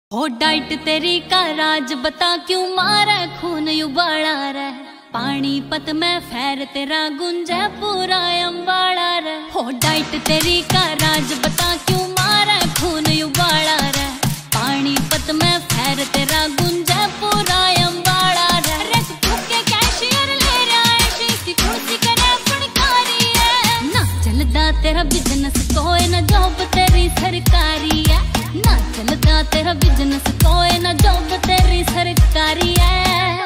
हो डाइट तेरी का राज बता क्यों मारे खून उबाला रे। पानीपत में फैर तेरा गुंजे पूरा अम्बाड़ा रे। हो डाइट तेरी का राज बता क्यों मारे खून उबाला रे। पानीपत में फैर तेरा गुंजे पूरा अम्बाड़ा रे। रे के कैशियर ले रहा है शीसी कुर्सी करे फड़कारी है। ना चलदा तेरा बिजनेस कोई ना जॉब तेरी सरकारी है। ना चलदा तेरा बिजनेस कोई ना जॉब तेरी सरकारी है।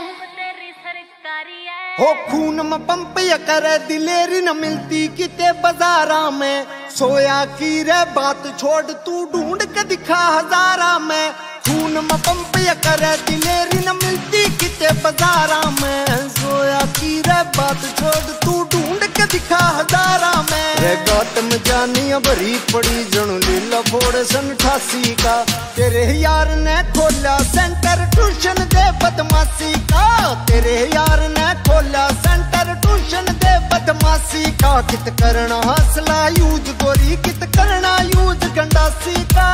हो खून में पंप या करे दिलेरी न मिलती किते बाजारा में। सोया की रे बात छोड़ तू ढूंढ के दिखा हजारा में। खून में पंप या करे दिलेरी न मिलती किते बाजारा में। सोया की रे बात छोड़ तू ढूंढ के दिखा हजारा में। रे गौतम जानिया भरी पड़ी जनू लीला फोड़ सन 88 का। तेरे यार ने खोला सेंटर ट्यूशन दे बदमाशी का। तेरे यार ने खोला सेंटर ट्यूशन दे बदमाशी का। कित करना हौसला यूज गोरी कित करना यूज गंडासी का।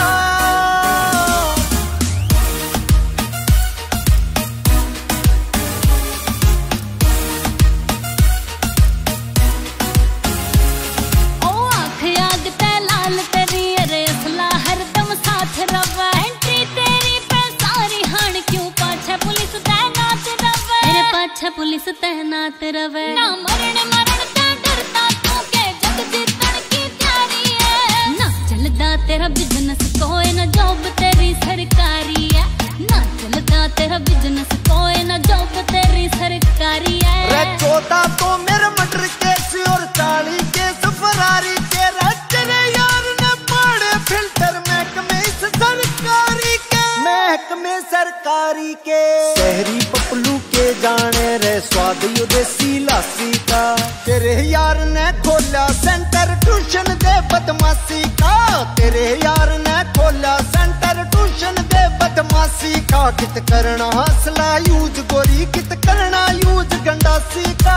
पुलिस तैनात रवे ना मरण मरण ते डरता तू के जग जीतन की तैयारी है। ना चलदा तेरा बिजनेस कोई ना जॉब तेरी सरकारी है। ना चलदा तेरा बिजनेस कोई ना जॉब तेरी सरकारी है। रे 14 तो मेरे मर्डर केस और 40 केस फरारी के। तेरे यार ने पड़े फिल्टर महकमे इस सरकारी के। महकमे सरकारी के शहरी पपलू के जाने रे स्वाद यो देसी लासी का। तेरे यार ने खोला सेंटर ट्यूशन दे बदमाशी का। तेरे यार ने खोला सेंटर ट्यूशन दे बदमाशी का। कित करना हौसला यूज गोरी कित करना यूज गंडासी का।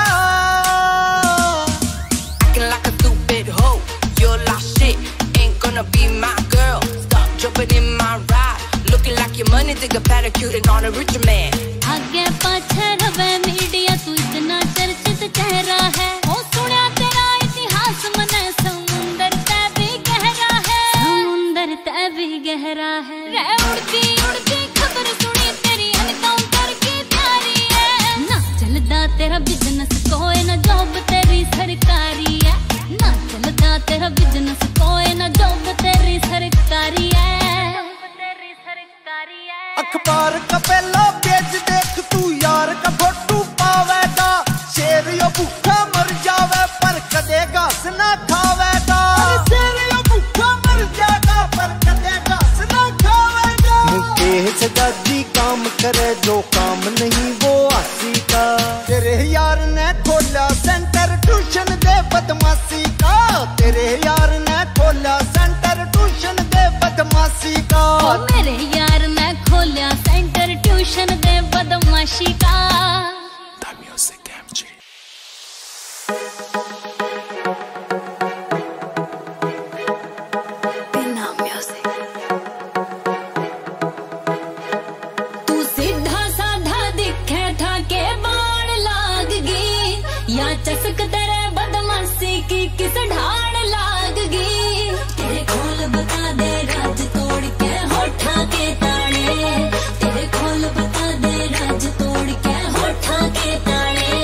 Acting like a stupid hoe, you're lost shit, ain't gonna be my girl. Stop jumping in my ride, looking like your money take a pedicure on a rich man. आगे पाछे रवे media तू इतना चर्चित चेहरा है। ओ सुना तेरा इतिहास मने समुंदर ते भी गहरा है। समुंदर ते भी गहरा है। रे उड़ती उड़ती खबर सुनी तेरी एनकाउंटर की तैयारी है। ना चलदा तेरा बिजनेस कोई ना जॉब तेरी सरकारी है। ना चलदा तेरा बिजनेस कोई ना जॉब तेरी सरकारी है। अखबार का पहला पेज देख तू यार का फोटो पावेगा। शेर यो भूखा मर जावे पर कदे घास ना खावेगा। शेर यो भूखा मर जाएगा पर कदे घास ना खावेगा। मुकेश जाजी काम करे जो काम नहीं वो आसी का। तेरे यार ने खोला सेंटर ट्यूशन दे बदमाशी का। तेरे यार ने खोला सेंटर ट्यूशन दे बदमाशी का। मेरे यार ने खोला सेंटर ट्यूशन दे बदमाशी का। The Music MG। तू सीधा साधा दिखे था के बाण लाग गई। या चसक तेरे बदमाशी की किस ढाण लाग गई। तेरे खोल बता दे राज तोड़ के होठा के ताड़े। तेरे खोल बता दे राज तोड़ के होठा के ताड़े।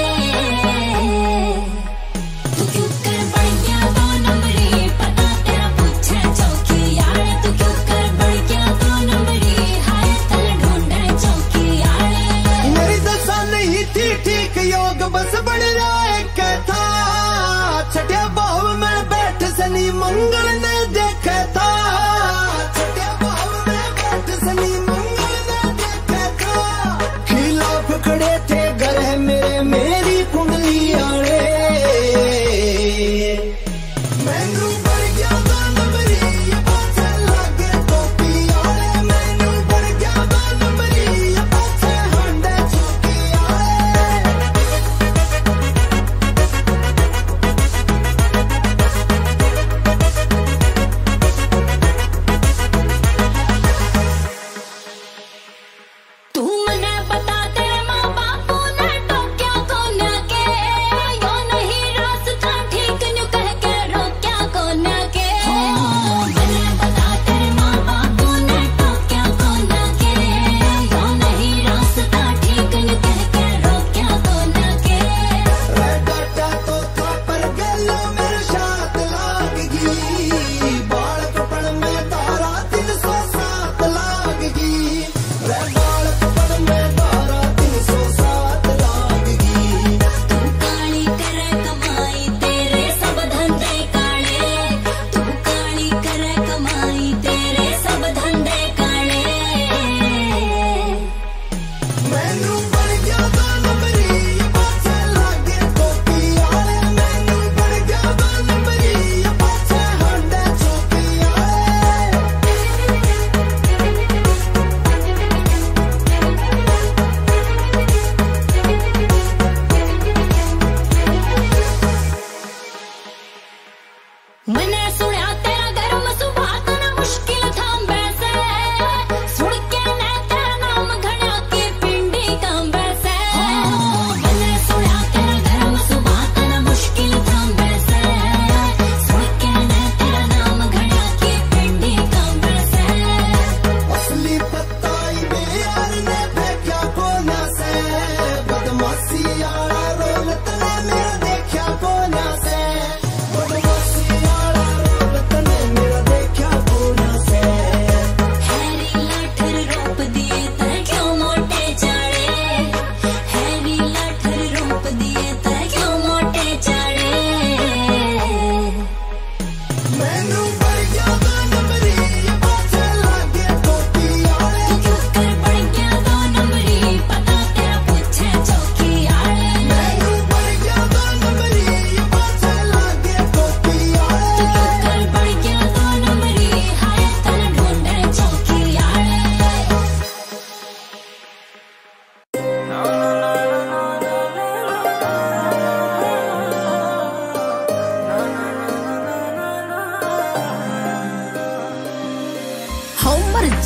तू क्यों कर बढ़ गया 2 नंबरी पता तेरा पूछे चौकी यार। तू क्यों कर बढ़ गया 2 नंबरी हाय तल ढूंढे चौकी यार। मेरी दशा नहीं थी ठीक योग बस बढ़ रहा है था। छठे भाव में बैठ सनी मंगल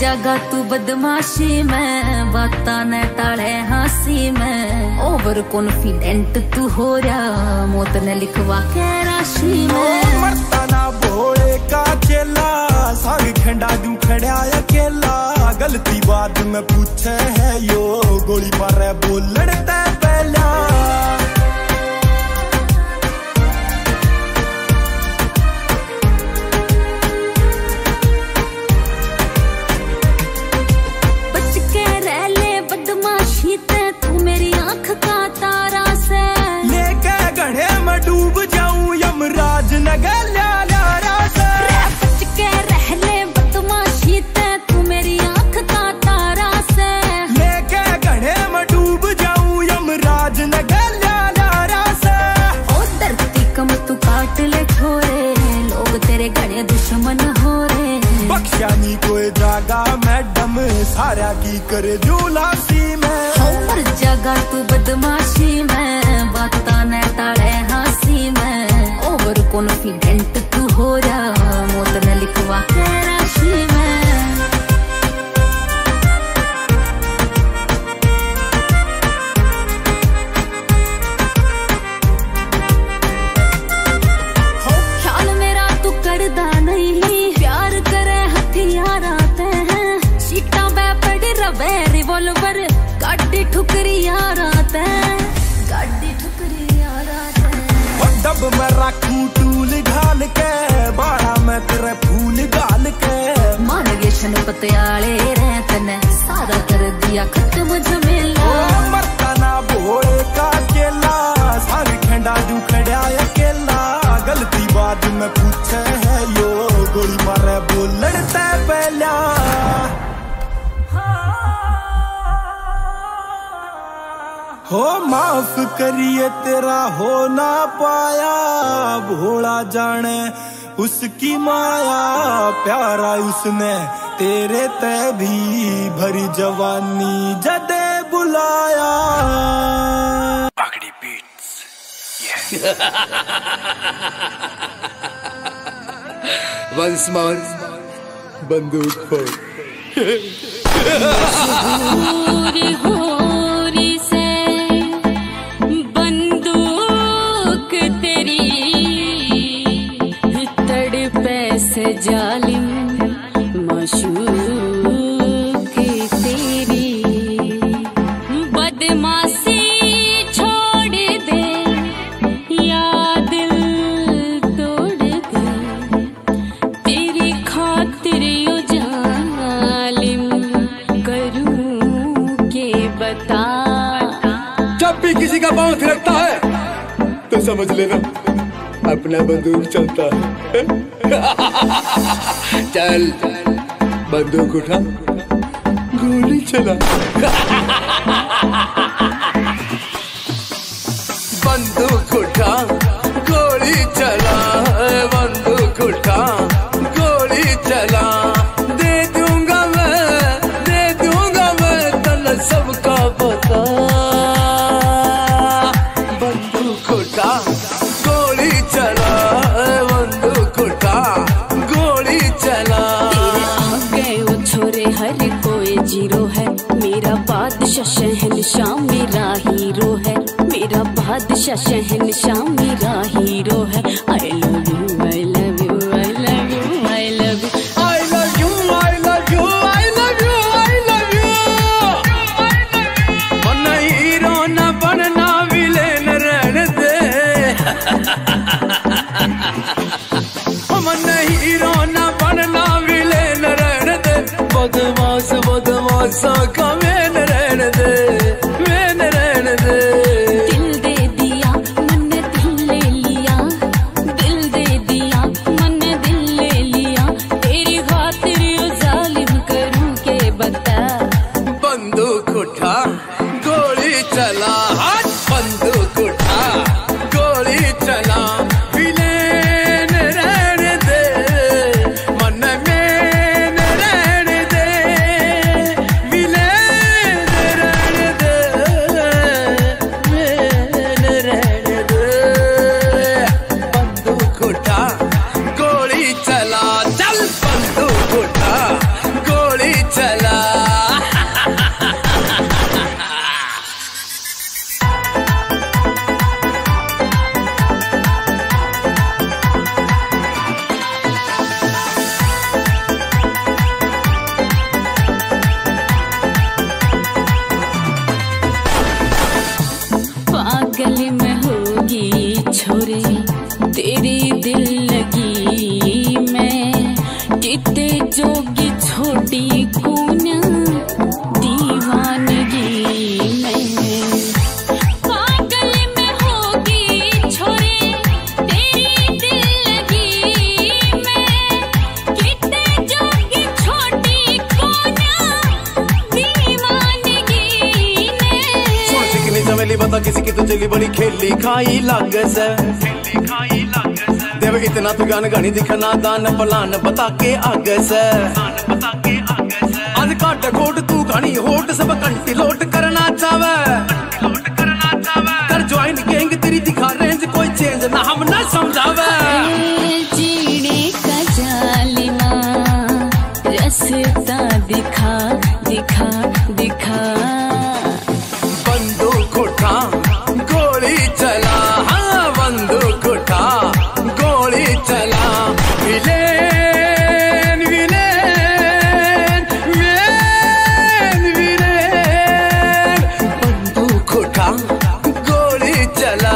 जागा तू बदमाशी में, बाता न टाले हंसी में। ओवर कॉन्फिडेंट तू हो रहा, मौत ने लिखवा के राशि में। मरता ना भोले का चेला, साग खंडा दू खड़ा अकेला। गलती बात में पूछे है यो, गोली मारे बोल लड़ता पहला। तू मेरी आँख का तारा से लेके गढ़े में डूब जाऊं, यमराज नगर ल्यारा से। बच के रह ले बदमाशी ते, तू मेरी आँख का तारा से। लेके गढ़े में डूब जाऊं, यमराज नगर ल्यारा से। ओ धरती कम तू काट ले छोरे, लोग तेरे गड़े दुश्मन हो रे। बख्शा नी कोई जागा मैडम, सारा की करे जुलासी में। मर जागा तू बदमाशी में, बाता न टाले हंसी में। ओवर कॉन्फिडेंट तू हो रहा, मौत न लिखवा के राशि में। ख्याल मेरा तू करदा नहीं, प्यार करे हथियार आते हैं। सीटा पे पड़ी रवे रिवॉल्वर, गाड़ी ठुकरी यार आते हैं, गाड़ी ठुकरी यार आते हैं। डब में रखूं टूल ढाल के, बाड़ा में तेरे फूल गाल के। मान गए शन पतियाले रहते ने, सारा कर दिया खत्म झमेला। मरता ना भोले का चेला, साग खंडा दू खड़ा अकेला। गलती बात में पूछे है यो, गोली मारे बोल लड़ता पहला। हो माफ करिए तेरा हो ना पाया, भोला जाने उसकी माया। प्यारा उसने तेरे ते भी, भरी जवानी जदे बुलाया। Pagdi Beats. Once more, बंदूक फोड़। जालिम माशूक तेरी, बदमाशी छोड़ दे या दिल तोड़ दे। तेरी खातिर यो जालिम करूं के बता। जब भी किसी का पाँव थिरकता है तो समझ लेना अपना बंदूक चलता है। चल बंदूक उठा, गोली चला। बंदूक उठा, गोली चला। बंदूक उठा, गोली चला। दे दूंगा मैं तन सबका पता। बंदूक उठा, गोली चला। बंदूक उठा, गोली चला। तेरे आगे वो छोरे हर कोई जीरो है, मेरा बादशाह शहंशाह मेरा हीरो है। मेरा बादशाह शहंशाह मेरा हीरो है। I love you, I love you, I love you, I love you, I love you, I love you, I love you, I love you। मन हीरो न बनना विलेन रहने दे। मन हीरो न बनना विलेन रहने दे। बदमाश का मैन रहने दे, मैन रहने दे। दिल दे दिया मन दिल ले लिया, दिल दे दिया मन दिल ले लिया। तेरी खातिर यो जालिम करूं के बता। बंदूक उठा, गोली चला। बंदूक उठा, गोली चला। विलेन रहने दे, मन में रहने दे। विलेन जोगी छोटी कौन दीवानगी में, पागल में होगी छोरी तेरी दिल लगी में, कितने जोगी छोटी कौन दीवानगी में। सुन चिकनी चमेली बता किसी की तो चली बड़ी खेली खाई लाग से, देव इतना तू गान गानी दिखना दान पलान बता के आगे से, आज काट कोट तू गानी होट सब कंटी लोट करना चावे, कर ज्वाइन गैंग तेरी दिखा रेंज कोई चेंज ना हम ना समझावे। जीने का जालिमा रास्ता दिखा दिखा दिखा, बंदूक उठा गोली चला, हाँ बंदूक उठा गोली चला, विलेन विलेन विलेन विलेन, बंदूक उठा गोली चला।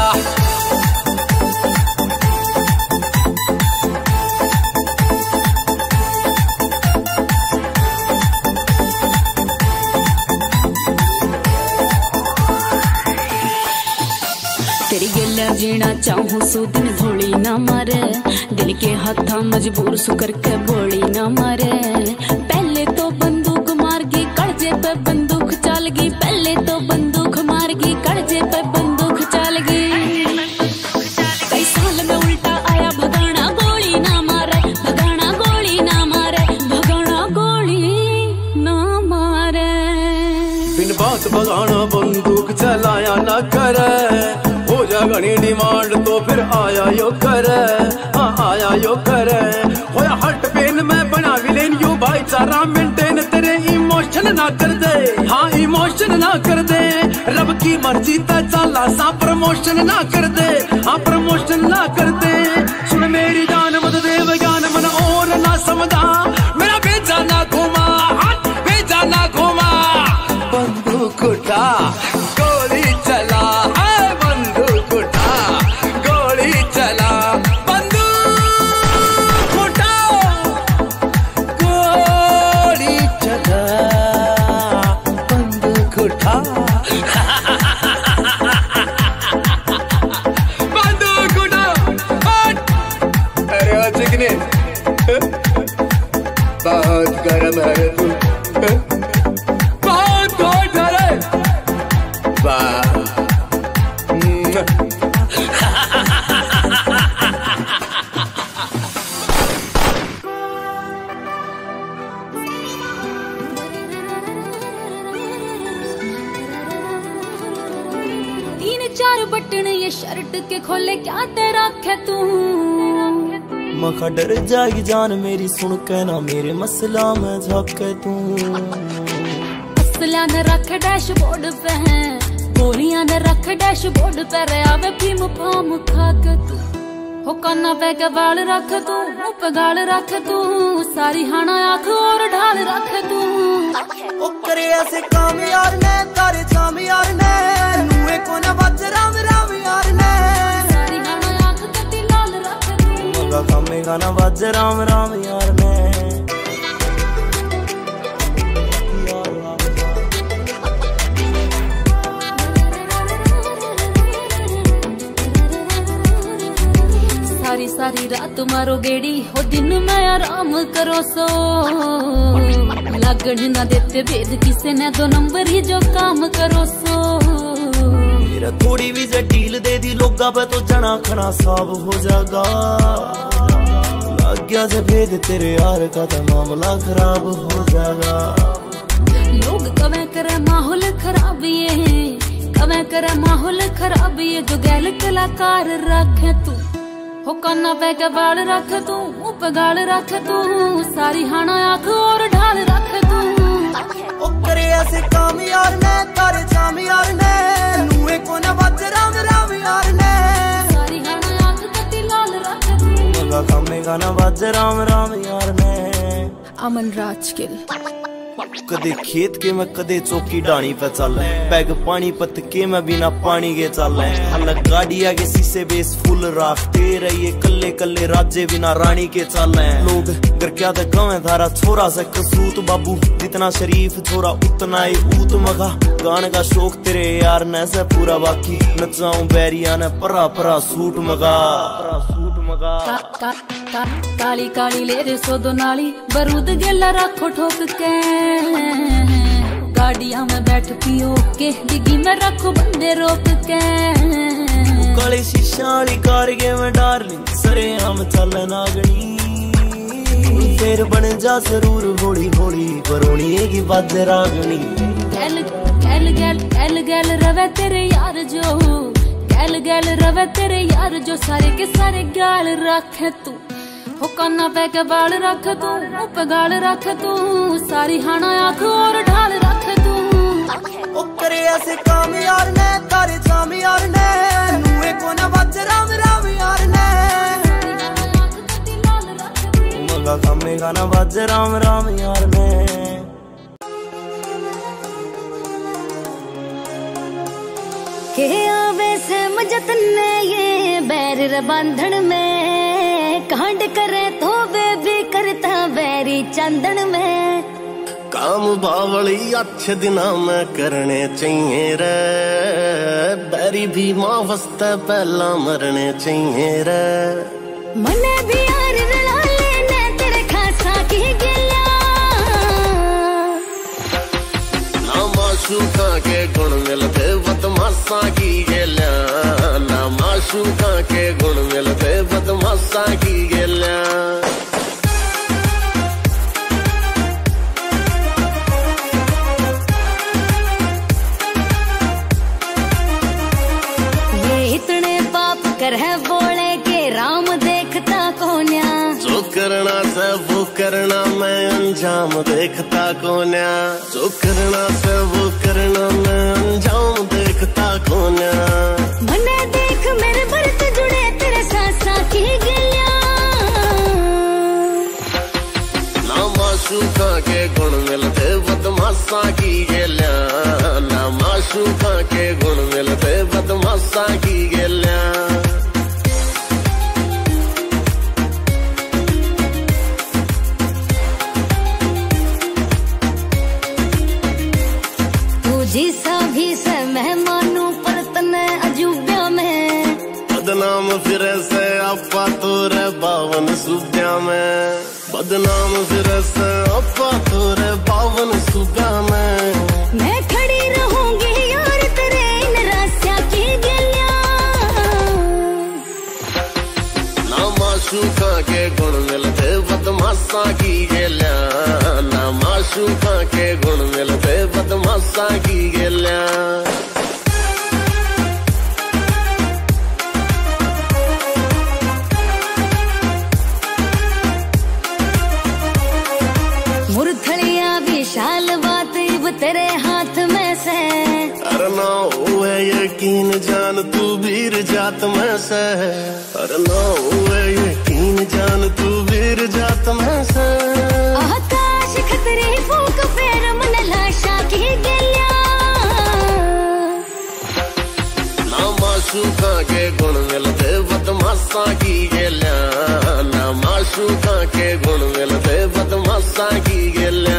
तेरी गल्ला जीना चाहूं सो दिन भोली ना मारे, दिल के हाथा मजबूर सु करके बोली ना मारे। पहले तो बंदूक मार गई कड़जे पे बंदूक चल गई, पहले तो बंदूक मार गई कड़जे पे बंदूक चल गई। कई साल में उल्टा आया भगाना गोली ना मारे, भगाना गोली ना मारे, भगाना गोली ना मारे। बिन बात भगाना बंदूक चलाया ना करे, हो जा घनी डिमांड तो फिर आया यो करे, हाँ आया यो करे। होया हट पेन में बना विलेन यू भाईचारा मेंटेन, तेरे इमोशन ना कर दे, हाँ इमोशन ना कर दे। रब की मर्जी ता चला सा प्रमोशन ना कर दे, हाँ प्रमोशन ना कर दे। सुन मेरी जान मत देव ज्ञान मन और ना समझा, मेरा भेजा ना घुमा, हाथ भेजा ना घुमा। बंदूक उठा गोली चला, बंदूक उठा गोली चला, बंदूक उठा गोली चला, बंदूक उठा बंदूक उठा। अरे ओ चिकनी बहुत गरम है तू, बहुत हॉट है रे, वाह। तीन चार बटन ये शर्ट के खोले क्या तेरा खे तू, मखा डर जाएगी जान मेरी सुन के ना मेरे मसला में झाके तू। असला न रख डैशबोर्ड पे है, गोलियां न रख डैशबोर्ड पे, रे आवे भीम फाम खा के तू। हो काना पे के बाल रख तू, मुंह पे गाल रख तू, सारी हाना आंख और ढाल रख तू। ओ करे ऐसे काम यार ने तारे जाम यार ने, नूए को न बच राम राम यार ने, सारी हाना आंख कटी लाल रख तू। मगा कामे गाना बज राम राम यार ने। सारी सारी रात मारो गेड़ी हो दिन में आराम करो सो, लगन ना देते भेद किसे ने दो नंबर ही जो काम करो सो। मेरा थोड़ी भी जे ढील दे दी लोगा पे तो जना खना साफ हो जाएगा, लग गया जे भेद तेरे यार का तो मामला खराब हो जाएगा। लोग कवे करे माहौल खराब ये, कवे करे माहौल खराब ये, जो गैल कलाकार रखे तू। हो काना पे के बाल रख तू, मुंह पे गाल रख तू, सारी हाना आंख और ढाल रख तू। ओ करे ऐसे काम यार ने तारे जाम यार ने, नूए को न बच राम राम यार ने, सारी हाना आंख कटी लाल रख तू। मगा कामे गाना बज राम राम यार ने। अमन राजगिल। कदे खेत के मैं कदे चौकी डाणी पे चल पैग पानी पत के मैं बिना पानी के चल अलग गाड़ी आगे शीशे बेस फुल राखते रहिए कल्ले कल्ले राजे बिना रानी के चल लोग घर क्या तो गाँव धारा छोरा से कसूत बाबू जितना शरीफ छोरा उतना ही ऊत मगा गाने का शौक तेरे यार ने से पूरा बाकी नचाऊं बैरिया ने परा परा सूट मगा काली काली ले रे सोदो नाली बरूद गेला रखो ठोक के गाड़िया में बैठ पियो के डिग्गी में रखो बंदे रोक के काली शीशाली कारगे में डार्लिंग सरे हम चल नागनी फिर बन जा जरूर होली होली बरोनी की बात रागनी गैल गैल गैल गैल गैल रवे तेरे यार जो गैल गैल रवे तेरे यार जो सारे के सारे गाल रखे तू हो काना पे के बाल रख तू ऊपर गाल रख तू सारी हाना आँख और ढाल रख तू ओ करे ऐसे काम यार ने तारे जाम यार ने नुए को ना बच राम राम यार ने मंगा कामे गाना बच राम राम यार ने के आवे से मजतने ये बैर बंधन में कांड करे तो बेबी करता बैरी चंदन में काम बावली अच्छे दिना में करने चाहिए रे बैरी भी माँ वस्ते पहला मरने चाहिए रे मने भी यार रला लेने तेरे खासा की गिला ना माशूका के गुण मिलते बदमाशा की गेला ना माशूका के गुण मिलते बदमाशा की गेला कर है बोले के राम देखता कोन्या जो करना से वो करना मैं अंजाम देखता कोन्या जो करना से वो करना मैं अंजाम देखता कोन्या मने देख मेरे भरत जुड़े तेरे सासा की गिलिया ना माशूका के गुण मिलते बदमाशा की गेला ना माशूका के गुण मिलते बदमाशा की गेला जिसा भी से मेहमानों पर तने अजूबिया में बदनाम फिर से अपा तोरे 52 सूब्या में बदनाम फिर से अपा तोरे 52 सूब्या में मैं खड़ी रहूंगी यार तेरे इन रास्ता की गलियां ना माशूका के गुण मिलते बदमाशा की गेला ना माशूका के गुण मिलते बदमाशा की गेला मुरथलिया विशाल बात इब तेरे हाथ में से अरे ना हुए यकीन जान तू वीर जात में से अरे ना हुए यकीन जान तू वीर जात में से आकाश खतरे फूक फेर मन लाशा की गलिया ना माशूका के गुण मिलते बदमाशा की गेला ना माशूका के गुण मिलते बदमाशा की गेला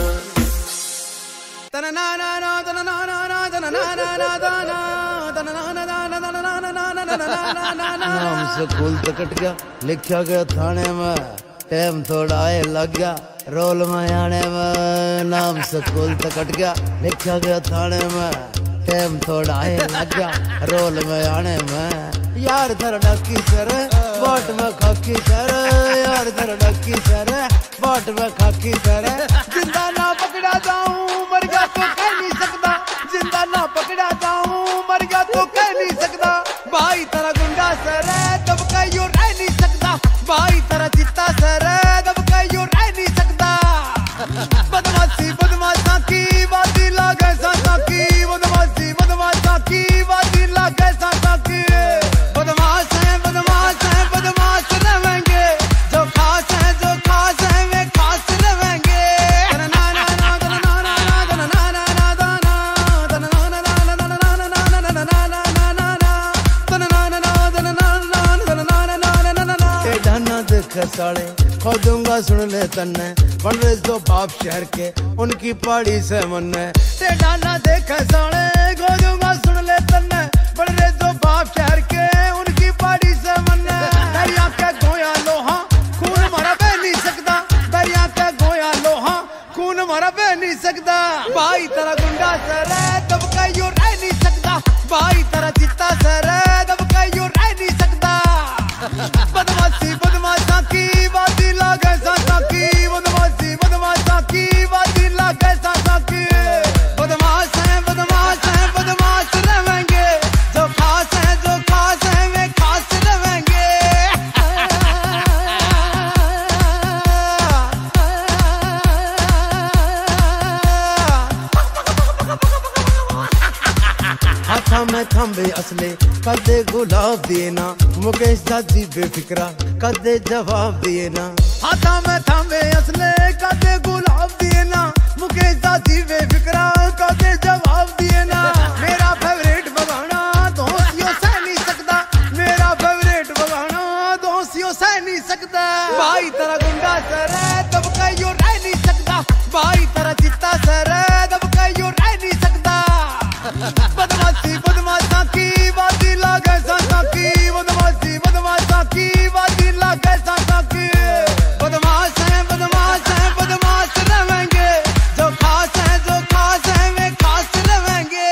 नाम से स्कूल तो कट गया लिखा गया थाने में टाइम थोड़ा आए लग गया रोल में आने में नाम से स्कूल तो कट गया लिखा गया थाने में टाइम थोड़ा आए लग गया रोल में आने में यार धर डकी सर बाट में खाकी सर यार धर डकी सर बाट में खाकी सर जिंदा ना पकड़ा जाऊं मर गया तो कह नहीं सकता जिंदा ना पकड़ा जाऊं मर गया तो कह नहीं सकता भाई तेरा गुंडा सर तब कहीं यूं रह नहीं सकता भाई तेरा चित्ता सर तब कहीं यूं रह नहीं सकता बदमाशी बदमाशा की बाती लागे सासा की बदमाशी बदमाशा की बाती लागे सासा की बदमाश है बदमाश रहेंगे जो खास है वे खास रहेंगे ना ना ना देखे साले खो दूंगा सुन ले तन्ने बन रहे जो बाप शहर के उनकी पहाड़ी से मन टेढ़ा ना देखे साले खो दूंगा सुन ले तन्ने बन रहे जो बाप शहर के उनकी पहाड़ी से मन दरिया के गोया लोहा खून मारा बह नहीं सकता दरिया के गोया लोहा खून मारा बह नहीं सकता भाई तेरा गुंडा सर तब कहीं और रह नहीं सकता भाई तेरा चित्ता सर तब कहीं और रह नहीं सकता बदमाशी बदमाशा की बाती लागे सासा की बदमाशी बदमाशा की बाती लागे सासा की बदमाश है बदमाश रहेंगे जो खास है वे खास रहेंगे हाथा में थंबे असले कदे गुलाब दिए ना मुकेश दादी बेफिक्रा कदे जवाब दिए ना हाथा में थंबे असले कदे गुलाब दिए ना मुकेश दादी बेफिक्रा कदे जवाब दिए ना मेरा फेवरेट बगाना दोस्तियों से नहीं सकता मेरा फेवरेट बगाना दोस्तियों से नहीं सकता भाई तेरा गुंडा सर तब कहीं और रह नहीं सकता भाई तेरा चित्ता सर तब कहीं और रह नहीं सकता बदमाशी बदमाशा की बाती लागे सासा की बदमाशी बदमाशा की बाती लागे सासा की बदमाश है बदमाश रहेंगे जो खास है वे खास रहेंगे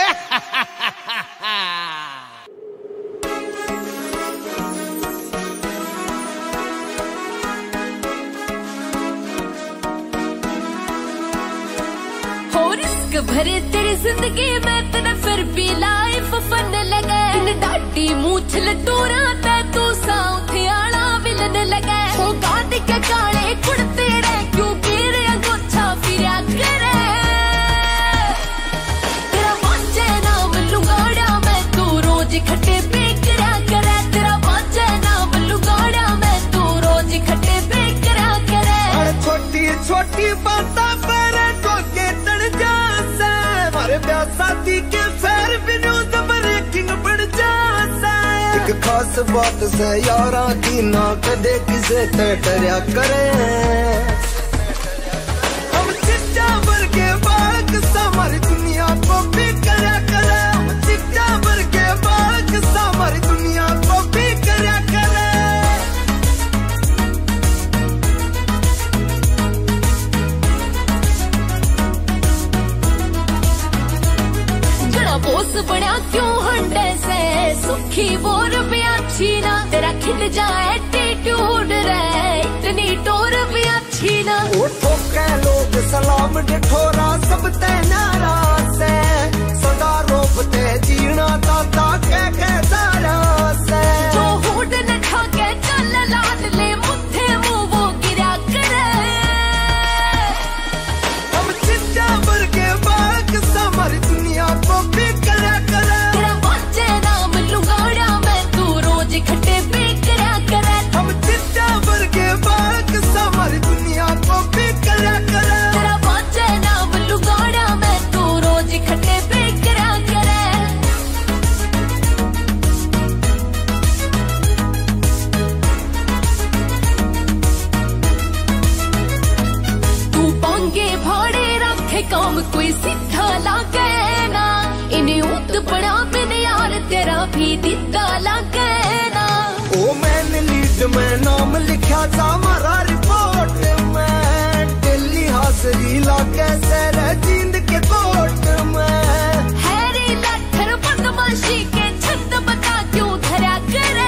भरे तेरी जिंदगी में तेरा फिर भी लाइफ फन लगे इन डाटी मूछ लटोरा ते तू साउथ आला विलन लगे हो गाड़ी के काले कुड़ते रे क्यों गिरे अंगोछा फिरा करे तेरा बाजे नाम लुगाड़ा मैं तू रोज खट्टे पे करा करे तेरा बाजे नाम लुगाड़ा मैं तू रोज खट्टे पे करा करे और छोटी छोटी बातें पर ठोके तड़ जा प्यार शादी के फेर भी न्यूज़ ब्रेकिंग बढ़ जाता है एक खास बात से यारा की ना कदे किसे डरिया करे हम चिट्टा भर के बाग सारी दुनिया को भी करया करे हम चिट्टा भर के बाग सारी दुनिया को भी करया करे बोस बड़ा क्यों हंडे से सुखी बोर भी अच्छी ना तेरा खिल जाए एटीट्यूड रे इतनी टोर भी अच्छी ना वो ठोके लोग सलाम ठोरा सब ते नाराज से सदा रोबते जीना दादा के दारा से जो होड न ठाके चल लाड ले मुट्ठे मुंह वो गिरा करे हम चिट्टा भर के बाग सारी दुनिया को भी करा करे तेरा बाजे नाम लुगाड़ा मैं तू रोज खट्टे पे करा करे हम चिट्टा भर के बाग सारी दुनिया को भी करा करे तेरा बाजे नाम लुगाड़ा मैं तू रोज खट्टे पे करा करे तू पांगे भाड़े रखे काम कोई सीधा लागे ना इन्हें उत बड़ा बिन यार तेरा भी दिता लागे ना ओ मैंने लीड में नाम लिखा था हमारा रिपोर्ट में दिल्ली हाजिरी लाके सर जींद के कोर्ट में हैरी लट्ठर बदमाशी के छंद बता क्यों धरा करे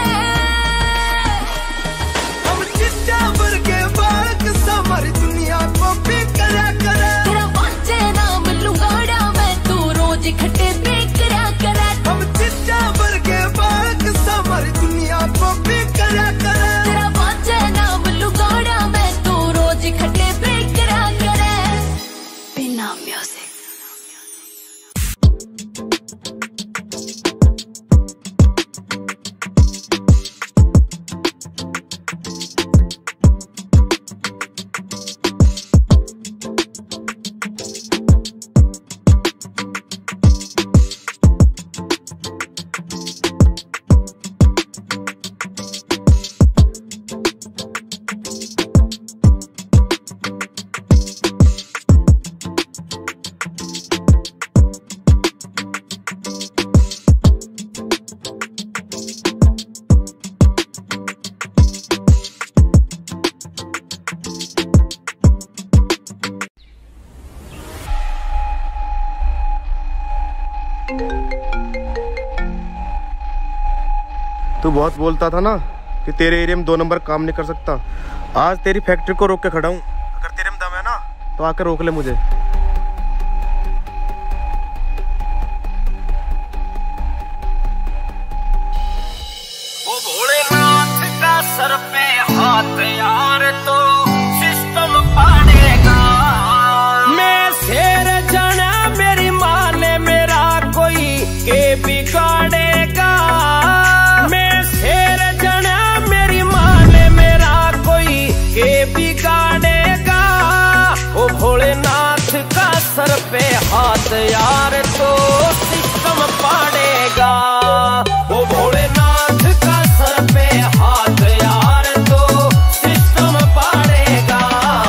हम चिट्टा भर के बाग सारी दुनिया को भी करा करे तेरा बाजे नाम लुगाड़ा मैं तू रोज खट्टे पे करा करे हम चिट्टा भर के बाग सारी दुनिया को भी करा करे तेरा बाजे नाम लुगाड़ा मैं तू रोज खट्टे पे करा करे बिना म्यूजिक तू बहुत बोलता था ना कि तेरे एरिया में 2 नंबर काम नहीं कर सकता। आज तेरी फैक्ट्री को रोक के खड़ा हूँ। अगर तेरे में दम है ना तो आकर रोक ले मुझे। वो भोलेनाथ का सर पे हाथ यार तो सिस्टम पाड़ेगा। मैं शेर जाना मेरी माँ ने मेरा कोई के बिगाड़ेगा। मैं शेर जाना मेरी माँ ने मेरा कोई के बिगाड़ेगा। वो भोलेनाथ का सर पे हाथ यार तो सिस्टम पाड़ेगा। वो भोलेनाथ का सर पे हाथ यार तो सिस्टम पाड़ेगा।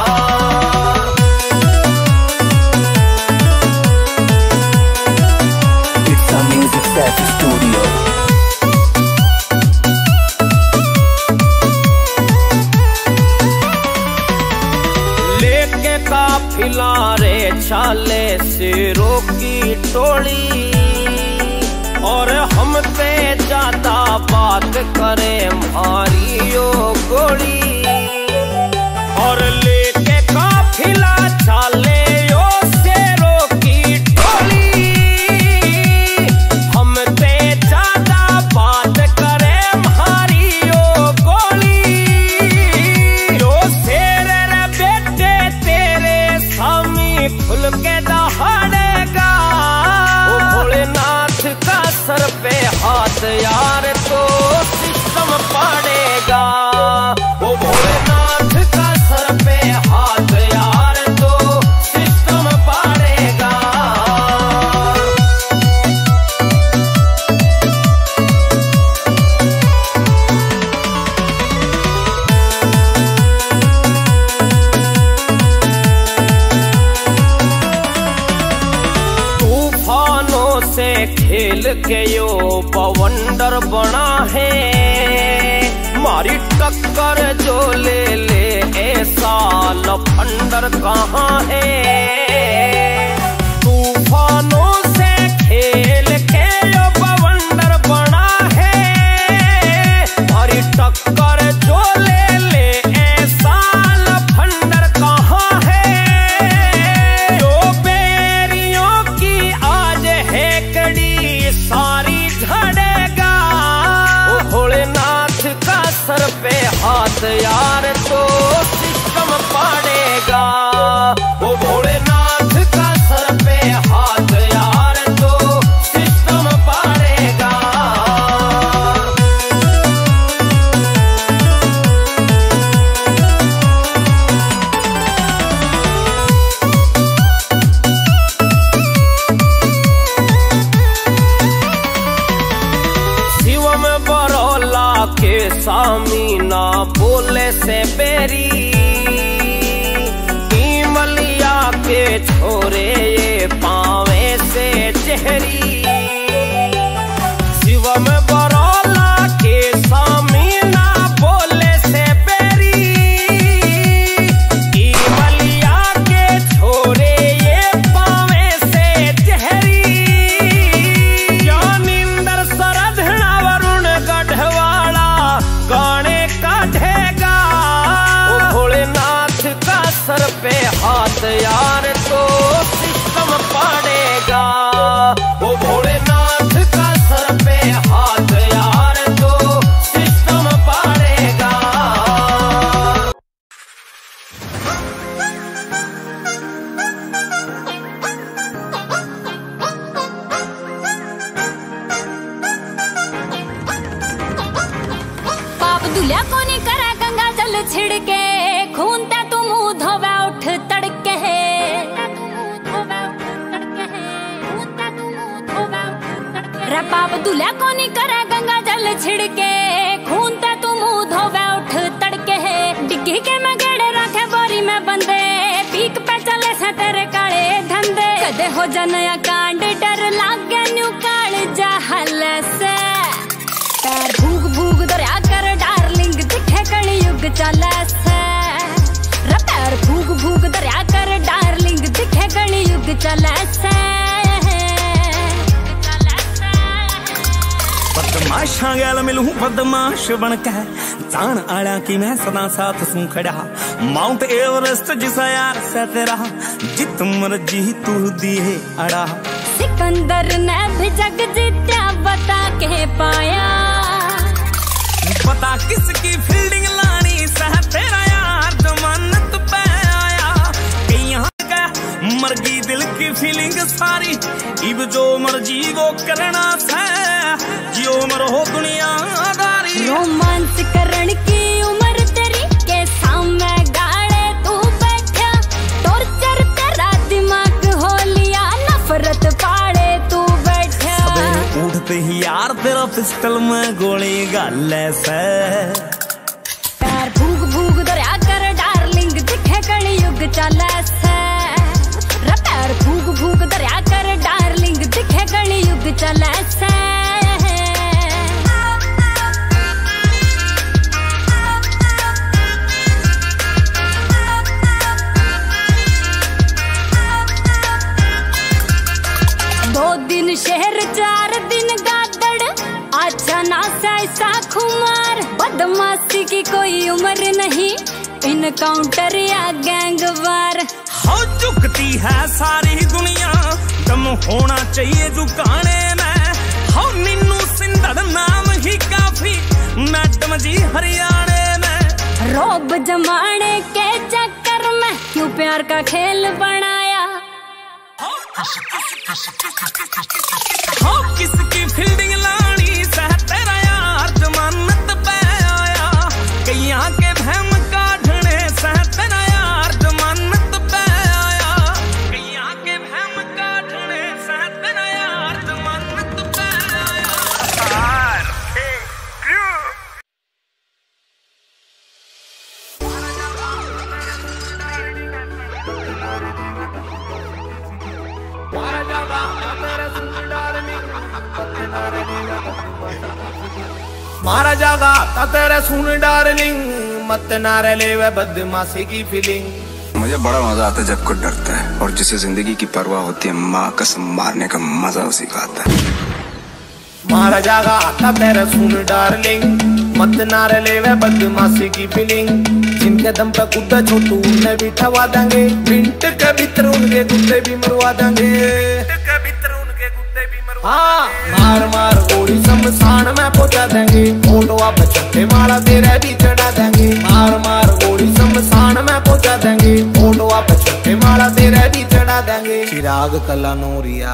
It's a Music Set Studio. लेके काफिला रे छाले शेरों की टोली और हम पे ज्यादा बात करे मारी यो गोली। और लेके काफिला छाले यो शेरों की टोली हम पे ज्यादा बात करे मारी यो गोली। यो शेर रे बेटे तेरे सामी खुल के दहाड़ेगा। वो भोलेनाथ का सर पे हाथ यार तो सिस्टम पाड़ेगा। वो भोलेनाथ का सर पे हाथ यार तो सिस्टम पाड़ेगा। तूफानों से खेल के यो बवंडर बना है। मारी टक्कर जो ले ले ऐसा लफंडर कहाँ है। तूफानों से खेल के यो बवंडर बना है। मारी टक्कर जो ले ले ऐसा लफंडर कहाँ है। यो बेरियों की आज है कड़ी सारी झड़ेगा। वो भोलेनाथ का सर पे हाथ यार तो सिस्टम पाड़ेगा। वो भोलेनाथ का सर पे हाथ यार तो सिस्टम पाड़ेगा। शिवम बरौला के सामी ना बोले से बेरी। मलिया के छोरे ये पावे से चेहरी। शिवम बरौला के सामी ना बोले से बेरी। मलिया के छोरे ये पावे से चेहरी। ज्ञानिंदर सरधना वरुण गढ़वाला गाने काढ़ेगा। वो भोलेनाथ का सर पे हाथ यार तो सिस्टम पाड़ेगा। वो भोलेनाथ का सर पे हाथ यार तो सिस्टम पाड़ेगा। पाप दुलिया कोनी करे गंगा जल छिड़के। खून ते तू मुंह धोवे उठ तड़के। रे पाप दुलिया कोनी करे गंगा जल छिड़के। खून ते तू मुंह धोवे उठ तड़के। डिग्गी के मैं गेड़े रखे बोरी में बंदे। पीक पे चले से तेरे काले धंधे। कदे हो जनया कांड डर लागे न्यू काल जहल से। पैर भूग भूग दरिया कर डार्लिंग दिखे कली युग चले से। रे पैर भूग भूग दरिया कर डार्लिंग दिखे कली युग चले से। बदमाशा गैल मिलूं बदमाश बनके जान आया कि मैं सदा साथ सूं खड़ा माउंट एवरेस्ट जिसा यार से तेरा जित मर्जी तू दिए अड़ा सिकंदर ने भी जग जीत्या बता के पाया पता किसकी फील्डिंग लानी सह तेरा यार जमानत पे आया कि यहाँ का मर्गी दिल की फीलिंग सारी इब जो मर्जी को करना से जियो मरो दुनियादारी रोमांस करण की उम्र तेरी के सामने गाड़े तू बैठा टॉर्चर तेरा दिमाग हो लिया नफरत पाड़े तू बैठा उठते ही यार तेरा पिस्टल में गोली गाले से पैर भूग भूग दरिया कर डार्लिंग दिखे कली युग चले से पैर भूग भूग दरिया कर डार्लिंग दिखे कली युग चले से दिन शहर 4 दिन गादड़ अच्छा ना ऐसा खुमार बदमाशी की कोई उम्र नहीं इनकाउंटर या गैंगवार हो झुकती है सारी दुनिया दम होना चाहिए झुकाने में हो नीनू सिंधड़ नाम ही काफी मैडम जी हरियाणे में रोब जमाने के चक्कर में क्यों प्यार का खेल बनाया हो किसकी फील्डिंग लानी सह तेरा यार जमानत पे आया कैया के भैम काढ़ने सह तेरा यार जमानत पे आया कैया के भैम काढ़ने सह तेरा यार जमानत पे आया मारा जागा ता तेरे सुन डार्लिंग मत नारे ले वे बदमाशी की फीलिंग मुझे बड़ा मजा आता है जब कोई डरता है और जिसे जिंदगी की परवाह होती है माँ कसम मारने का मजा उसी का आता है मारा जागा ता तेरे सुन डार्लिंग मत नारे ले वे बदमाशी की फीलिंग जिनके दम पे कुत्ता छोटू उन्हें भी ठवा देंगे मिनट के भीतर उनके कुत्ते भी मरवा देंगे हाँ मार मार गोली शमशान में पहुंचा देंगे फोटोआ पे छठे माला तेरे भी चढ़ा देंगे मार मार गोली शमशान में पहुंचा देंगे फोटोआ पे छठे माला तेरे भी चढ़ा देंगे चिराग कला नूरिया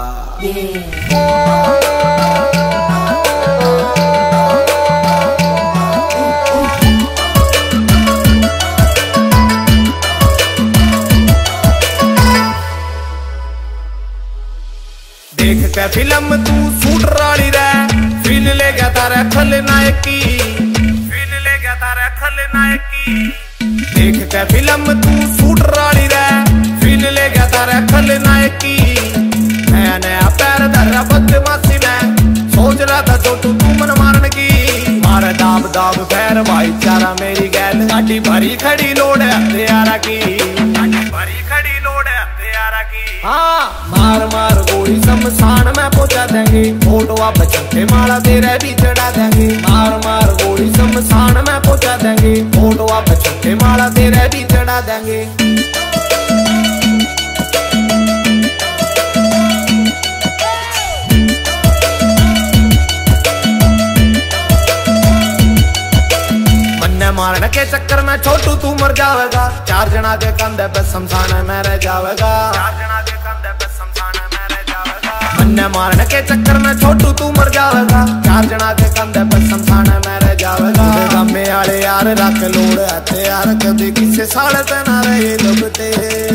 देख के फिल्म तू सूट राली रे फील ले गया तारे खलनायक की फील ले गया तारे खलनायक की देख के फिल्म तू सूट राली रे फील ले गया तारे खलनायक की नया नया पैर धरा बदमाशी में सोच रहा था छोटू तू मन मारने की मारे दाब दाब पैर भाईचारा मेरी गैल गाड़ी भरी खड़ी लोड है हथियारा की गाड़ी भरी खड़ी लोड है हथियारा की हाँ मार मार गोली शमशान में पहुंचा देंगे फोटोआ पे छठे माला तेरे भी चढ़ा देंगे मार मार गोली शमशान में पहुंचा देंगे फोटोआ पे छठे माला तेरे भी चढ़ा देंगे मारने के चक्कर में छोटू तू मर जाएगा 4 जना के कंधे पे शमशान में रह जाएगा 4 जना के कंधे पे शमशान में रह जाएगा मन्ने मारने के चक्कर में छोटू तू मर जाएगा 4 जना के कंधे पे शमशान में रह जाएगा गमे आले यार रख लोड़ आते यार कभी किसे साले पे ना रहे लगते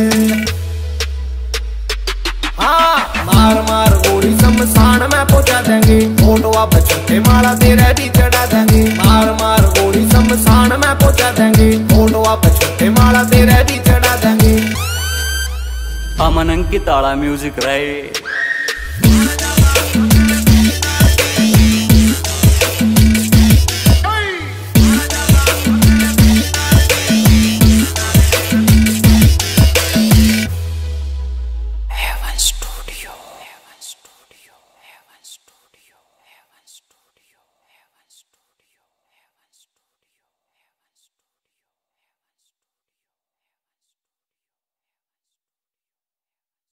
हाँ मार मार गोली शमशान में पहुंचा देंगे फोटोआ पे छठे माला तेरे भी चढ़ा देंगे मार मार गोली शमशान में पहुंचा देंगे फोटोआ पे छठे माला तेरे भी चढ़ा देंगे अमन अंकित आला म्यूजिक रहे